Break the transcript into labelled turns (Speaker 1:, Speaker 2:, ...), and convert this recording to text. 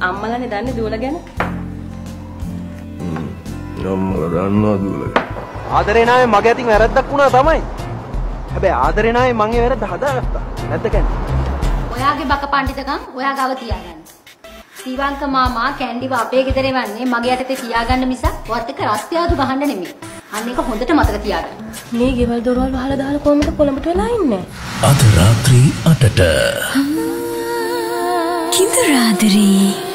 Speaker 1: අම්මලානේ දන්නේ දුවලා ගැන.
Speaker 2: අම්මලා දන්නවා දුවලා ගැන.
Speaker 3: ආදරේ නාමේ මගේ අතින් වැරද්දක් වුණා තමයි. හැබැයි ආදරේ නාමේ මං ඒ වැරද්ද හදාගත්තා. නැද්ද කියන්නේ?
Speaker 4: ඔයාගේ බක පඬිතකම් ඔයා ගාව තියාගන්න. ශ්‍රීවංක මාමා කැන්ඩිව අපේ ගෙදර එවන්නේ මගේ යටතේ තියාගන්න මිසක් ඔයත් එක්ක රස්තියාදු ගහන්න නෙමෙයි. අන්න ඒක හොඳට මතක තියාගන්න.
Speaker 1: මේ ගෙවල් දොරවල් වහලා දාලා කොහමද කොළඹට වෙලා ඉන්නේ?
Speaker 5: අද රාත්‍රී 8ට
Speaker 6: කිඳුරාදරේ